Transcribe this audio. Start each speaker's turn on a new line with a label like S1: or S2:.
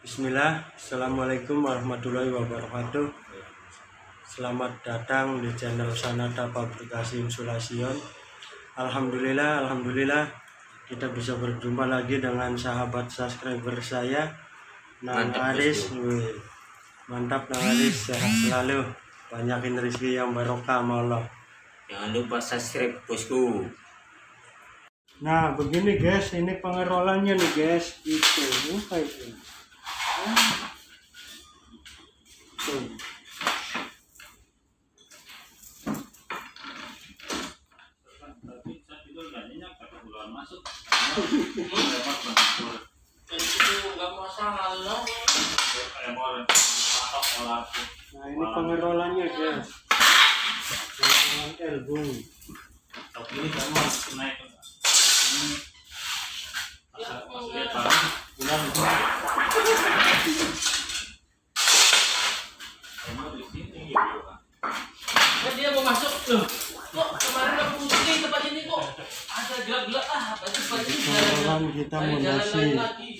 S1: Bismillah, Assalamualaikum warahmatullahi wabarakatuh. Selamat datang di channel Sanada Pabrikasi Insulasion. Alhamdulillah kita bisa berjumpa lagi dengan sahabat subscriber saya, Nang Aris. Mantap Nang Aris, sehat selalu, banyakin rezeki yang barokah sama Allah.
S2: Jangan lupa subscribe bosku.
S1: Nah begini guys, ini pengerolannya nih guys, itu kayak ini. Tuh. Nah ini pengerolannya guys, dengan elbow.
S3: Tapi ini kan masih naik. Ini pas lihat bulan di sini gitu kan.
S4: Dia mau masuk loh. Kok kemarin aku mungkin tempat ini kok ada gelap-gelap apa itu
S1: Pengerolan kita mondasi